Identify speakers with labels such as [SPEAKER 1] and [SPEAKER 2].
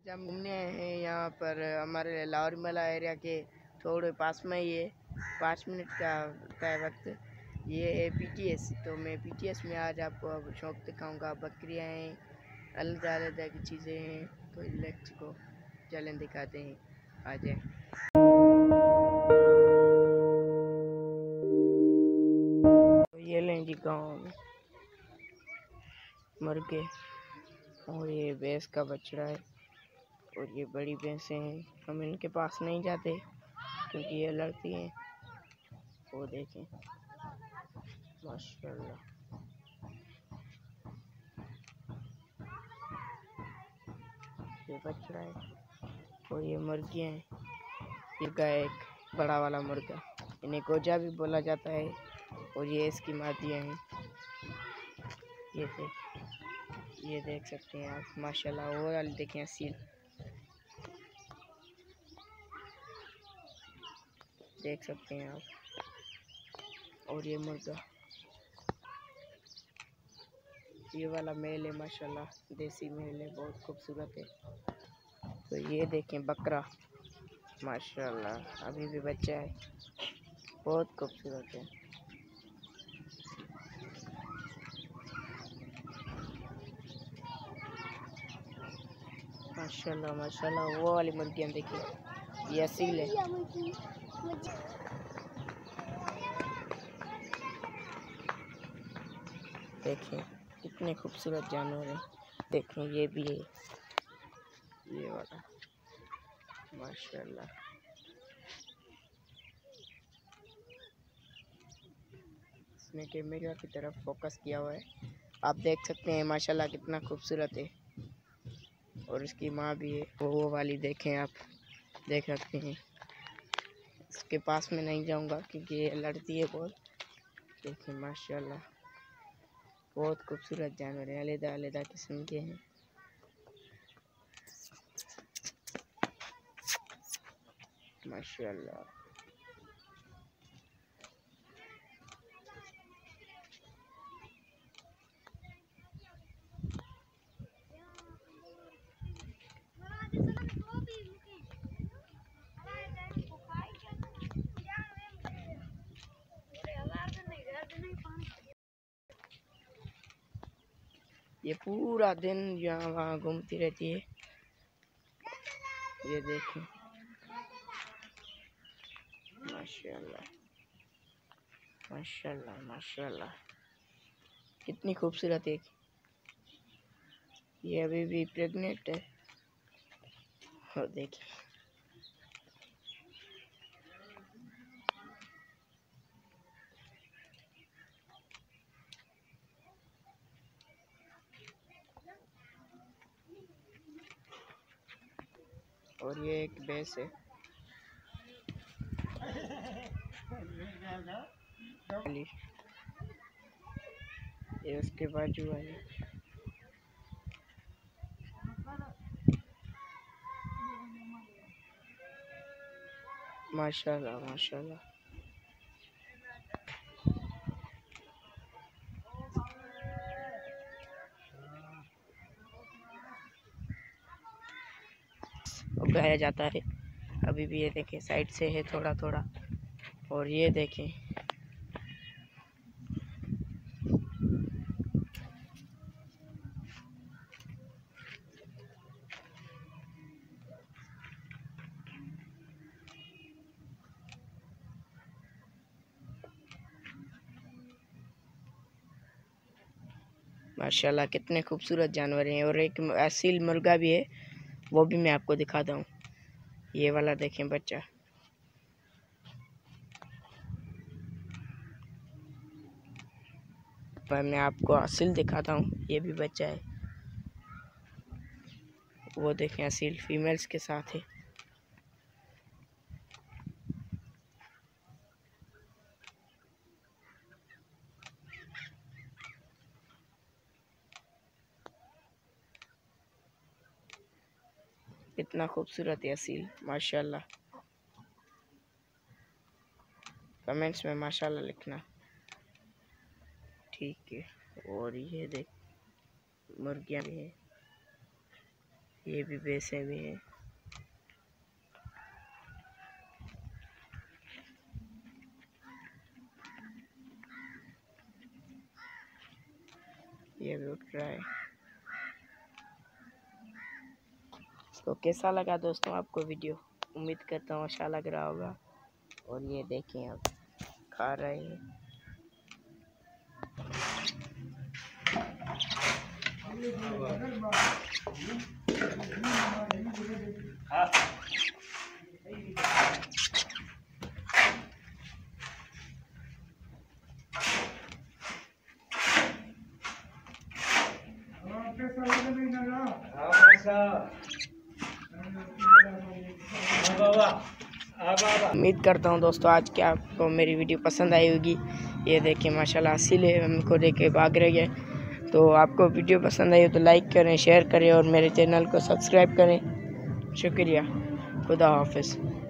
[SPEAKER 1] हम घूमने आए हैं यहाँ पर हमारे लाहौर मला एरिया के थोड़े पास में ही है। 5 मिनट का होता है वक्त। ये है पीटीएस। तो मैं पीटीएस में आज आपको अब शौक दिखाऊंगा। बकरियाँ हैं, अलग अलग की चीज़ें हैं। तो लेट्स को चलें दिखाते हैं। आ जाए। तो ये लें जी गाँव में मुर्गे, और ये भैंस का बछड़ा है, और ये बड़ी भैंसें हैं। हम इनके पास नहीं जाते क्योंकि ये लड़ती हैं। वो देखें माशाल्लाह। ये बछड़ा है और ये मुर्गियाँ हैं। ये गाय एक बड़ा वाला मुर्गा, इन्हें गोजा भी बोला जाता है, और ये इसकी मादियाँ हैं। ये देख सकते हैं आप माशाल्लाह। और वाली देखें असील, देख सकते हैं आप। और ये मुर्गा, ये वाला मेल है माशाल्लाह, देसी मेल है, बहुत खूबसूरत है। तो ये देखें बकरा माशाल्लाह, अभी भी बच्चा है, बहुत खूबसूरत है माशाल्लाह माशाल्लाह। वो वाली मुर्गियाँ देखिए, ये असील है। देखें कितने खूबसूरत जानवर हैं। देखें ये भी है, ये वाला माशाल्लाह। इसने कैमरा की तरफ फोकस किया हुआ है, आप देख सकते हैं माशाल्लाह कितना खूबसूरत है। और इसकी माँ भी है, वो वाली देखें आप, देख सकते हैं। इसके पास में नहीं जाऊंगा क्योंकि ये लड़ती है बहुत। देखें माशाल्लाह, बहुत खूबसूरत जानवर है, अलग अलग किस्म के हैं माशाल्लाह। ये पूरा दिन यहाँ वहाँ घूमती रहती है। ये देखें माशाल्लाह माशाल्लाह माशाल्लाह, कितनी खूबसूरत है। ये अभी भी प्रेग्नेंट है, और देखिए और ये एक भैंस है। ये उसके बाजू वाली माशाल्लाह माशाल्लाह। उगाया जाता है अभी भी। ये देखें साइड से है थोड़ा थोड़ा। और ये देखें माशाल्लाह, कितने खूबसूरत जानवर हैं। और एक असील मुर्गा भी है, वो भी मैं आपको दिखाता हूँ। ये वाला देखें बच्चा, पर मैं आपको असील दिखाता हूँ। ये भी बच्चा है, वो देखें असील फीमेल्स के साथ है। इतना खूबसूरत है असील माशाल्लाह। कमेंट्स में माशाल्लाह लिखना, ठीक है। और ये देख मुर्गियाँ भी हैं। ये भी भैंसें भी हैं। ये भी उठ रहा है। तो कैसा लगा दोस्तों आपको वीडियो? उम्मीद करता हूँ अच्छा लग रहा होगा। और ये देखें आप खा रहे हैं। उम्मीद करता हूँ दोस्तों आज के आपको मेरी वीडियो पसंद आई होगी। ये देखिए माशाल्लाह इसीलिए हमको देखे भाग रही है। तो आपको वीडियो पसंद आई हो तो लाइक करें, शेयर करें और मेरे चैनल को सब्सक्राइब करें। शुक्रिया। खुदा हाफिज़।